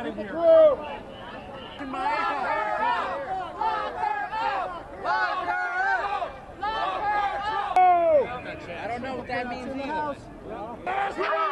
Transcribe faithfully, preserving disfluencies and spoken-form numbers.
out of here. In my I don't know what that means either.